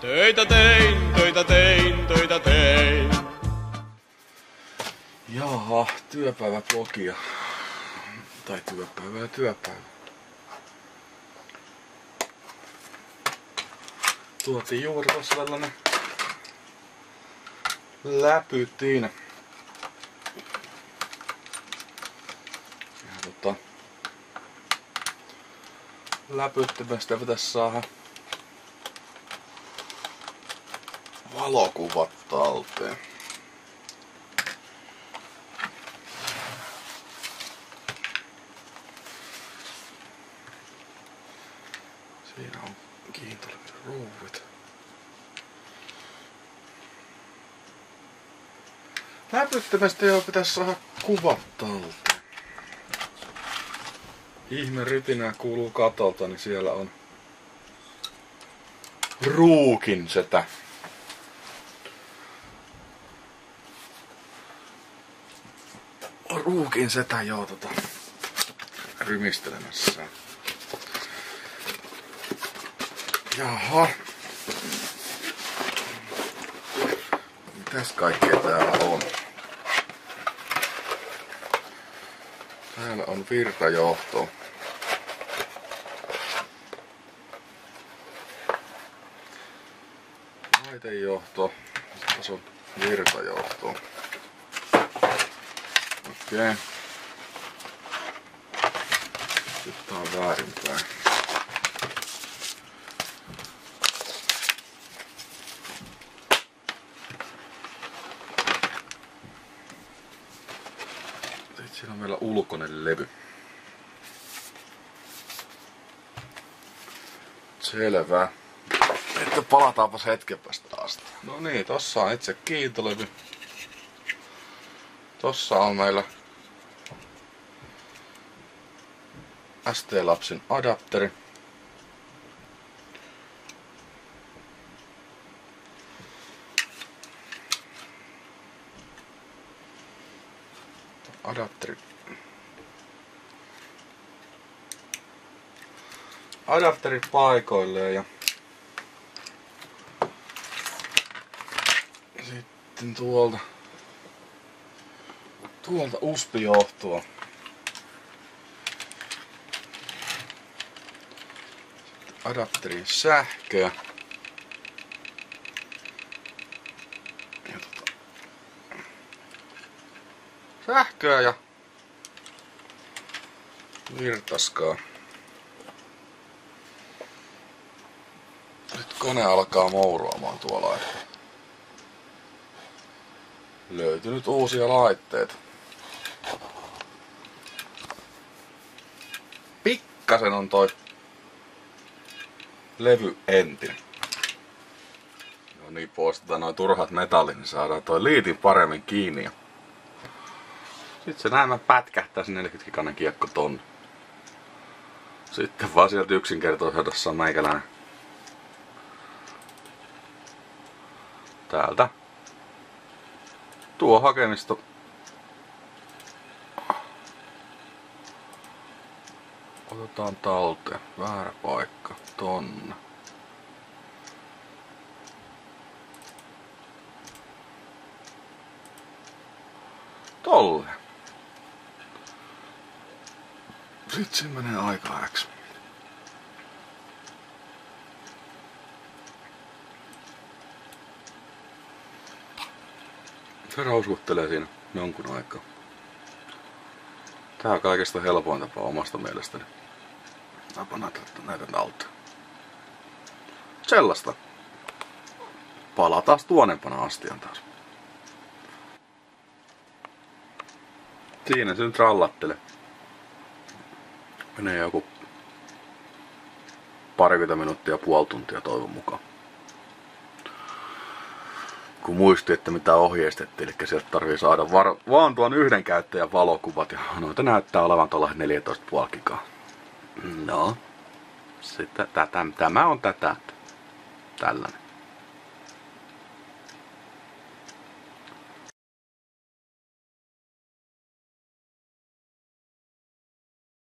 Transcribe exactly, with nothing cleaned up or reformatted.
Töitä tein, töitä tein, töitä tein. Jaha, työpäiväblogia. Tai työpäivä ja työpäivä. Tuotiin juuri tossa tällainen läpytin. Ja tota, läpyttimestä pitäisi saada valokuvat talteen. Siinä on kiintolevin ruuvit. Läpyttimestä jo pitäisi saada kuvat talteen. Ihme rytinää kuuluu katolta, niin siellä on ruukin setä. Ruukin setä joo tota rymistelemässä. Jaha. Mitäs kaikkea täällä on? Täällä on virtajohto. Laitejohto. Tässä on virtajohto. Okei. Nyt tää on väärinpäin. Sitten siinä on vielä ulkoinen levy. Selvä. Että palataanpas hetken päästä asti. No niin, tossa on itse kiintolevy. Tossa on meillä S T-lapsin adapteri. Adapteri. Adapteri paikoilleen ja sitten tuolta tuolta U S B-johtoa. Adapterin sähköä. Ja tota, sähköä ja virtaskaa. Nyt kone alkaa mouruamaan tuolla. Löytynyt uusia laitteita. Pikkasen on toi levy entinen. No niin, poistetaan noin turhat metallit, niin saadaan toi liitin paremmin kiinni. Ja sitten se näemmä pätkähtää se neljäkymmentä giganen kiekko tonne. Sitten vaan sieltä yksinkertaisuudessa on meikäläinen. Täältä. Tuo hakemisto. Otetaan talteen. Väärä paikka. Tonne. Tolle. Sitten se menee aika X. Se rauskuttelee siinä jonkun aikaa. Tää on kaikesta helpoin tapa omasta mielestäni. Tapa näitä, näitä talteen. Sellaista. Palataan tuonempana astian taas. Siinä se nyt rallattelee. Menee joku parikymmentä minuuttia, puoli tuntia toivon mukaan. Kun muisti, että mitä ohjeistettiin, eli sieltä tarvii saada var- vaan tuon yhden käyttäjän valokuvat, ja noita näyttää olevan tuolla neljätoista pilkku viisi gigaa. No, sitten tätä, tämä on tätä, tällainen.